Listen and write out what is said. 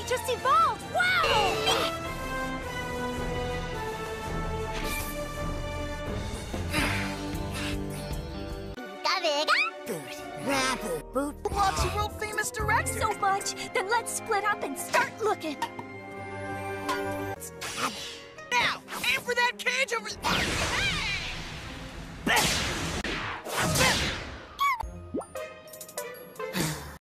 just evolved! Wow! Raboot loves the world-famous director. So much! Then let's split up and start looking. Now, aim for that cage over...